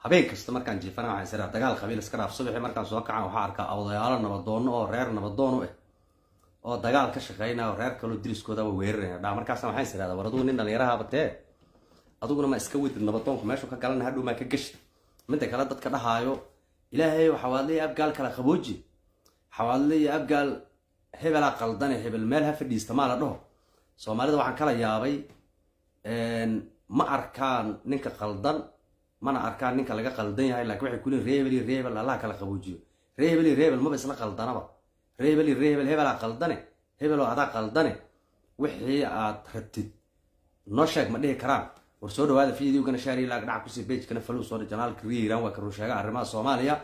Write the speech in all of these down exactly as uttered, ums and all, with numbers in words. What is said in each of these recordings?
habeen kasta markaan jiifana waxaan siraa dagaal qabiil iska dhaaf subaxii markaan soo kacaan waxaan arkaa awdayaalo nabadoon oo reer nabadoon u ah oo dagaal ka shaqeynaa oo reer kale diriskooda waa weerarayna dhaa markaasna waxaan siraada war aduu nin dhalinyaraha batee aduguna ma iska wadid nabadoonku meeshu ka galan hadhow ma ka gashi midda kale dadka dhahaayo ilaahay waxa waadlay abgaal kala qabooji xawaalay abgaal hebel qaldan hebel meel ha fadhiista ma la dhaho Soomaalida waxaan kala yaabay een ma arkaan ninka qaldan mana arkaan ninka laga qaldan yahay laakiin waxay kulin reebel reebel Allah kala qaboojiyo reebel reebel ma isla qaldanaba reebel reebel hebel qaldane hebel oo adaa qaldane wixii aad rabtid noo sheeg ma dhihi karaan war soo dhawaada fiidiyowga nashaari laag dhac ku si page kana follow soo channel Kriiran waa ka rusheega arrimaha Soomaaliya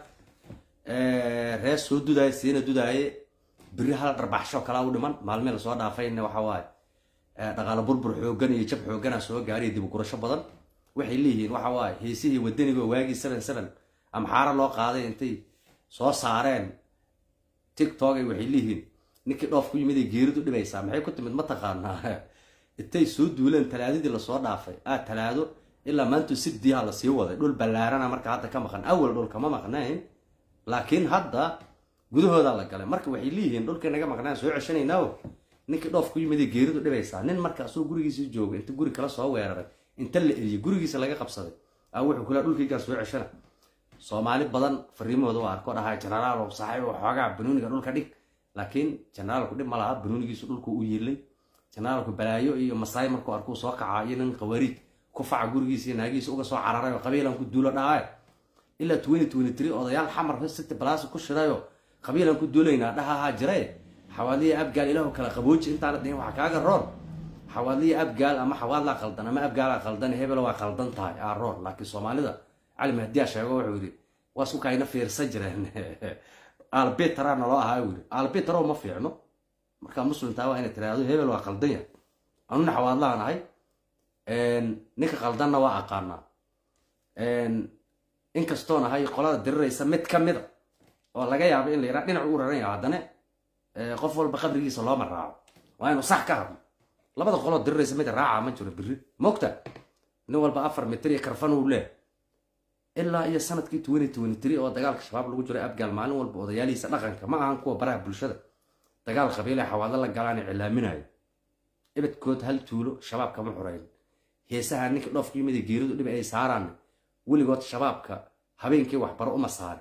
ee rees soo duday siina duday biri hal darbaxsho kala u dhiman maalmeen la soo dhaafayna waxa waay dhaqaale burbur xoogan iyo jab xoogan soo gaaray dib u gurasho badan waxay leeyihiin waxa waay heesihii wadaniga waagi seven seven am xaara loo qaaday intay soo saareen TikTok ay waxay leeyihiin ninkii dhoof ku yimid geeridu dhibaysa maxay ku timid ma taqaanaa intay soo duuleen talaadadii la soo dhaafay ah talaado ilaa maanta sidii la sii waday dhul balaarana marka hadda ka maqan awal dhul kama maqnaan laakiin hadda gudahooda la galay marka waxay leeyihiin dhulka naga maqnaan soo ceshanaynaao ninkii dhoof ku yimid geeridu dhibaysa nin marka soo gurigiisa joogo inta guri kala soo weeraray inta la eriyay gurigiisa laga qabsaday ah wuxuu kula dhulkiisa soo ceshana Soomaali badan fariimooda waa arko dhahay generaal oo saaxiib oo xoogaa banuuniga dhulka dhig laakiin generaalku dhib ma laha banuunigiisu dhulku u yeelay generaalku balaayo iyo masaay markuu arko soo kacay nin qawarid ku faca gurigiisa naagiisa uga soo cararay oo qabiilan ku duulo dhahay ila twenty twenty-three odayaal xamar city plus ku shirayo qabiilan ku duulayna dhaha jiray xawaaliye abgaal ilaahu kala qabooji inta la dhigay waxa kaaga roon xawaaliye abgaal ama xawaala qaldan ama abgaal qaldan hebel waa qaldan tahay aa roon laakiin Soomaalida علم هدية شيء وعودي واسو كاينة في رسجرة البيت ترى أنا لا هايولي البيت ترى ما في عنه مركب مسلم تاوه هنا ترى هذا هبل وقلدية أنا نحو الله أنا هاي إن نك قلدنا وعقارنا إن إن كستونا هاي قلادة درة سمت كمدة والله جاي عبين اللي رأينا عورة رأي عدنا قفل بقدر يجي صلاة مرة وأنا صح كهرب لا بدو قلادة درة سمت الراعة ما تقول بري مقتل نول بأفر متري كرفان ولا إلا هي سنة كي twenty twenty-three أو دجال شباب لو جرى أبجال معلم والبوديالي سنقن كما عن كوا برا بالشدة دجال خبيلة حوالي الله جالاني علامنا هاي إبت كود هل تولو شباب كم حرين هي سهل نك نوف كيمة الجيرود اللي بأي سهران واللي قط شباب ك هبين كي واحد برا أم صار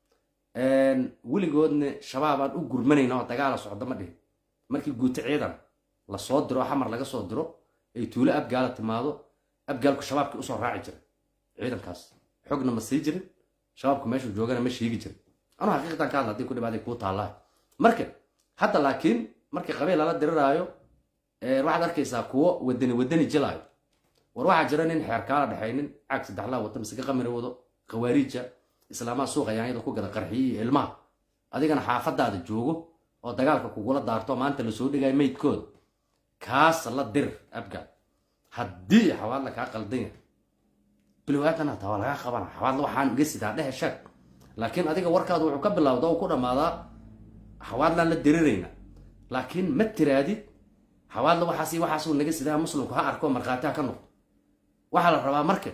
إن واللي قطن شباب أن أجر مني نوع دجال صعد ما ده مركي قط عيدا لا صدره حمر لقى صدره أي تولو أبجال تماضو أبجال كشباب كأسر راعي عيدا كاس حقنا مسيجر شبابكم ماشي جوجنا ماشي يجي أنا حقيقة كان هذي كل بعد يكون طالع مركب حتى لكن مركب قبيل على الدر رايو واحد أركي ساقوه ودني ودني جلاي وروح جرانين حركة دحين عكس دحلا وتمسك قمر وضو خواريجة إسلام سوق يعني ده كوجا قرحي الماء هذه كان حافظ هذا الجوجو أو دجالك كوجلا دارتو ما أنت اللي سود جاي ميت كود كاس الله الدر أبقى هدي حوالك عقل دين بلوات أنا توالها خبرنا حوالله وحان قصة هذا الشك لكن أديك وركاد وعقب الله وضو كنا ماذا حوالنا للدريرين لكن متر هذه حوالله وحاسي وحاسون نقص ده مسلم كها أركون مرقاتها كنو وحال الربا مركب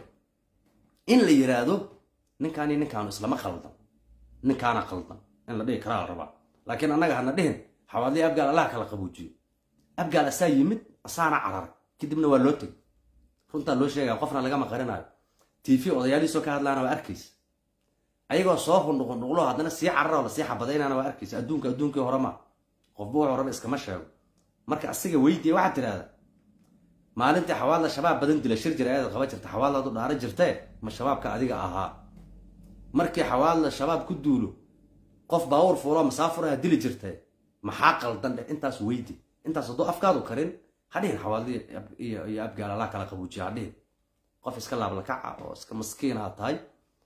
إن اللي يرادو نكاني نكانو إسلام خلطا نكانا خلطا إن لديه كرا الربا لكن أنا قاعد ندهن حوالي أبقى الله كلا قبوجي أبقى لسايمت أصانا عرر كده من ولوتي كنت لو شيء قفنا لقى مقارنة تيفي odayaali soo ka hadlaana waa arkiis ayagoo soo xunnuqo nuqlo hadana si carro la si xabadaynaana waa arkiis adduunka adduunka horama qofba wuxuu raba iska ma sheego marka asiga weydiye waxa tiraada maalinta xawaala shabaab badan dila shir jiraayad qaba jirta xawaaladu dhaara jirtay ma shabaabka adiga ahaa markii xawaala shabaab ku duulo qof baawur fuulo masaafuraha dili jirtay maxaa qaldan intaas weydi intaas doo afkaadu karin hadeen xawaali iyo abgaal la kala qabuujiya hadeen qof iska laab la kaca oo iska maskiin ah tahay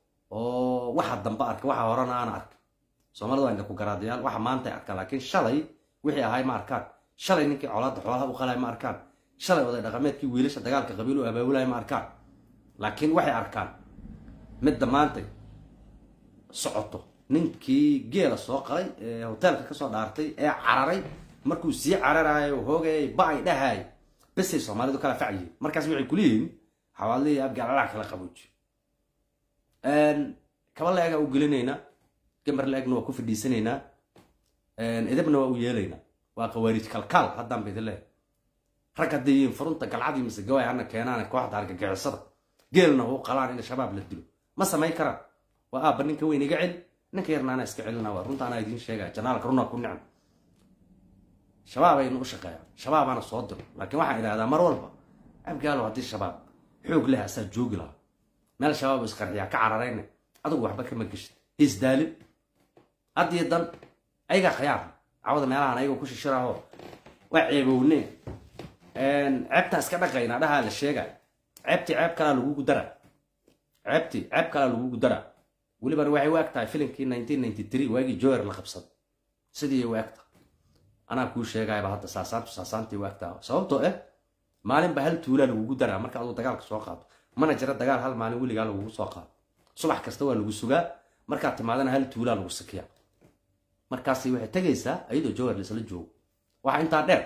oo waxa damba arka waxa horana aan arka Soomaalidu waa inta ku garaadayaan waxa maanta arka laakiin shalay wixii ahay ma arkaan shalay ninkii colaadda xoolaha u qalay ma arkaan shalay wada dhaqameedkii wiilasha dagaalka qabiilo abaabulay ma arkaan laakiin waxay arkaan mid maanta socoto ninkii geela soo qalay ee hotelka ka soo dhaartay ee cararay markuu si cararayo hoogay baay dhahay bas Soomaalidu kala facay markaas waxay ku leeyihiin حوالي أبقى على كلا قبوج ان كبل لاغا او غلينينا جمر لاغنا waa ku fidhiisanayna een idabna waa u yeelayna waa qawaarij kalkal hadan bidile rag hadii furunta galcadii mise gawaay ana keenana kooxda argagixisada geelna uu qalaan in shabaab la dilo ma samay karaan waa aab ninka weyn iga cil ninka yarnaana iska cilna waa runta ana idin sheegay janaalka runa ku nicm shabaab ay noo shaqeeyaan shabaab ana soo diro laakiin waxa ilaadaa mar walba abgaalo hadii shabaab xoog leh asal joogi laha meel shabaab isqarxiya ka cararayna adigu waxba kama gashid isdaalin hadii dan ayga khiyaar عوض ميلان ايغو ku shishiraho waa ceebowne een ceebta iska dhaqayna dhaha la sheegay ceebti ceeb kala lagu gudara ceebti ceeb kala lagu gudara waliba waxay waagtaay filimkii nineteen ninety-three waagi Joer la qabsad sidii waagta ana ku sheegay ba hadda saasaantu saasaantii waagta sababtoo ah maalin ba hal tuula lagu gudara marka aad dagaalka soo qaado mana jira dagaal hal maalin waliga lagu soo qaado subax kasta waa lagu sugaa marka timaadana hal tuula lagu sakiya markaasi waxay tagaysaa ayadoo Joer la isla joogo waxa inta dheer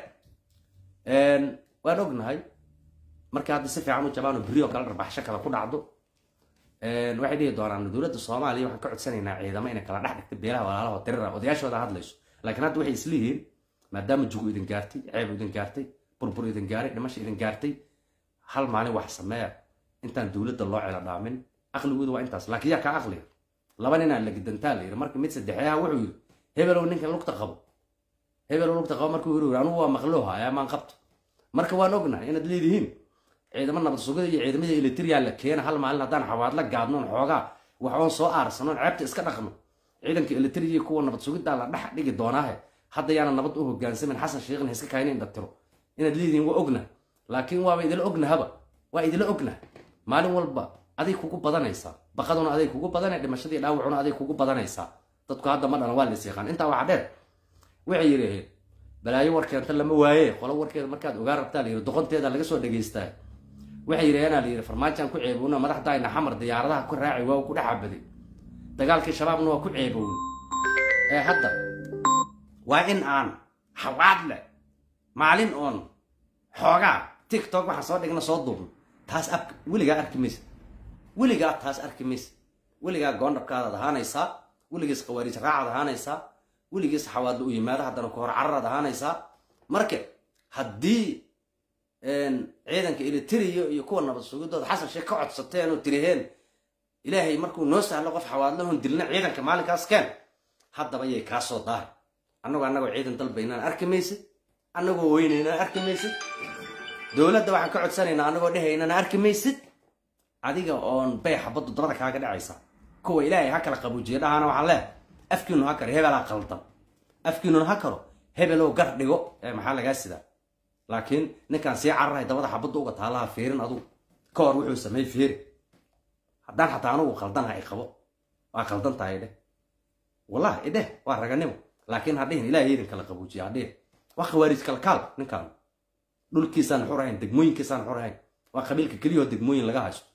een waan ognahay marka hadda si fiican u jabaan bariyo kala darbaxsho kala ku dhacdo een waxay dhigi doonaan dawladda Soomaaliya waxaan ka codsanaynaa ciidamo inay kala dhex dhigto beelaha walaalaha tirada odayaashooda hadlayso laakiin hadda waxay islihiin maadaama jugu idin gaartay ceeb idin gaartay burbur idin gaaray dhimasho idin gaartay hal maalin wax sameeya intaan dawladda loo cila dhaamin aqligoodu waa intaas laakiin yaa ka aqliga laba nin aan la gidantaa leeyahay marka mid saddexaad wuxuu yiri hebel oo ninka lugta qabo hebel oo lugta qabo markuu yiri anu waa maqlooha ayaa maan qabto marka waan ognahay inaad leedihiin ciidamada nabad sugida iyo ciidamada militariga la keenay hal maalin hadaan xawaad la gaabnoon xoogaa waxaan soo aarsanoon ceebta iska dhaqno ciidanka militariga kuwa nabad sugida la dhax dhigi doonaa hadda yaana nabad u hoggaansamin xasan sheekhin iska kayneen dhaqtiro inaad leedihiin waa ognahay laakiin waa idil ognahaba waa idil ognahay maalin walba aday kugu badanaysa baqaduna aday kugu badanay dhimashadii dhaawacuna aday kugu badanaysa dadku hadda ma dhan waa la seeqan inta waxa dheer waxay yiraahdeen balaayo warkeenta lama waaye qolo warkeeda markaad ogaa rabtaa la yiri doqonteeda laga soo dhageystaa waxay yiraahdeen la yiri farmaajan ku ceeboona madaxdayna xamar diyaaradaha ku raacay waa ku dhaxabaday dagaalkii shabaabna waa ku ceeboon ee hadda waa in aan xawaad leh maalin on xooga TikTok waxa soo dhigna soo duubno taas ab wiliga arkimis wiliga taas arkimis wiliga goondabkaada ahaanaysa wiligiis qawaarij raacad ahaanaysa wiligiis xawaad u yimaada hadana ku hor carrad ahaanaysa marka hadii een ciidanka militariga iyo kuwa nabad sugidooda xasan sheek ka codsateen oo tiriheen ilaahay markuu noo sahlo qof xawaad lahun dilna ciidanka maalinkaas keen haddaba yay ka soo dahay annagu annagu ciidan dalbaynaan arkimaysid annagu weynayna arkimaysid dawladda waxaan ka codsanaynaa annagu dhahaynaa arkimaysid adiga oon bay xabadu dabada kaaga dhacaysa kuwa ilaahay ha kala qabuujiyo dhaana waxa leh afkiinu ha karo hebel qaldan afkiinu ha karo hebel oo gar dhigo ee maxaa laga sida laakiin ninkan si carray dabada xabadu uga taalaha fiirin adu ka hor wuxuu sameey fiir haddaan xataa anigu qaldan hay qabo waa qaldan tahay dheh wallahi ide waa raganimo laakiin hadhiin ilaahay idin kala qabuujiyo hadhiin waa qawaarij kala kaal ninkan dhulkiisan xurayn degmooyinkiisan xurayn waa qabiilka kaliya degmooyin laga haysto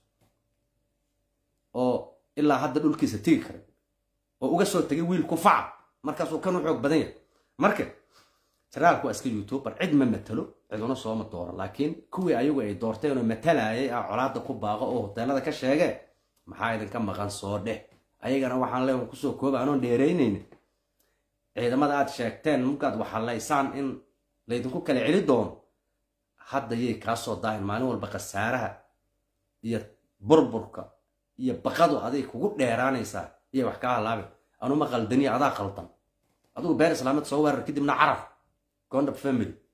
oo ilaa hadda dhulkiisa tigi kare oo uga soo tagay wiil ku fac markaas uu kan u xoog badan yahay marka saraalku aska youtuber cid ma matalo ciduna soo ma dooran laakiin kuwii ayagu ay doorteen oo matalayay ah colaada ku baaqo oo hoteelada ka sheegay maxaa idin ka maqan soo dheh ayagana waxaan leeyahay ku soo koob aanoo dheereynayna ciidamada aad sheegteen markaad waxa laysaan in leedinku kala cili doono hadda yey ka soo daahin maalin walba qasaaraha iyo burburka iyo baqadu aday kugu dheeraanaysa iyo wax ka halaabay anu ma qaldani adaa qaldan adigu beer islaamad soo weerar kadibna caraf gondab family